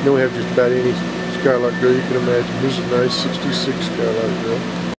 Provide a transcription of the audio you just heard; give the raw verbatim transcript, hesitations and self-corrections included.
Then we have just about any Skylark grill you can imagine. Here's a nice sixty-six Skylark grill.